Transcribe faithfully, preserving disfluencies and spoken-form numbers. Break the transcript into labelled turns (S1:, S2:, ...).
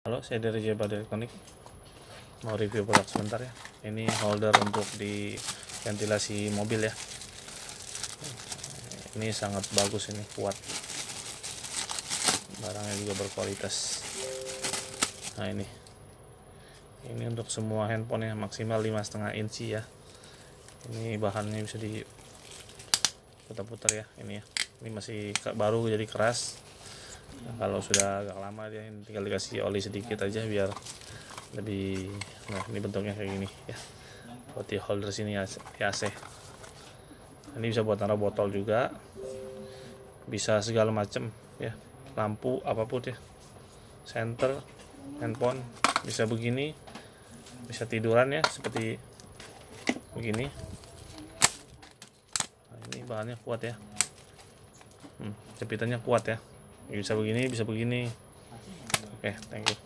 S1: Halo, saya dari Jabar Elektronik. Mau review produk sebentar ya. Ini holder untuk di ventilasi mobil ya. Ini sangat bagus, ini kuat. Barangnya juga berkualitas. Nah ini, ini untuk semua handphone ya, maksimal lima koma lima inci ya. Ini bahannya bisa diputar-putar ya. Ini ya, ini masih baru jadi keras. Nah, kalau sudah agak lama dia tinggal dikasih oli sedikit aja biar lebih. Nah ini bentuknya kayak gini ya, buat di holder sini ya, A C. Ini bisa buat taruh botol juga, bisa segala macam ya, lampu apapun ya, center handphone bisa begini, bisa tiduran ya seperti begini. Nah, ini bahannya kuat ya, hmm, jepitannya kuat ya, bisa begini bisa begini. Oke, okay, thank you.